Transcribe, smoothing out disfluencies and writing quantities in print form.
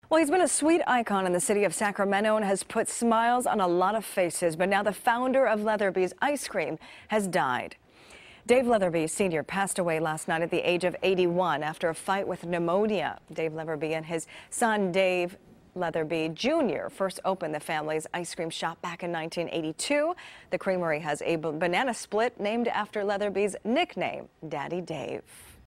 Well, he's been a sweet icon in the city of Sacramento and has put smiles on a lot of faces. But now the founder of Leatherby's ice cream has died. Dave Leatherby Sr. passed away last night at the age of 81 after a fight with pneumonia. Dave Leatherby and his son Dave Leatherby Jr. first opened the family's ice cream shop back in 1982. The creamery has a banana split named after Leatherby's nickname, Daddy Dave.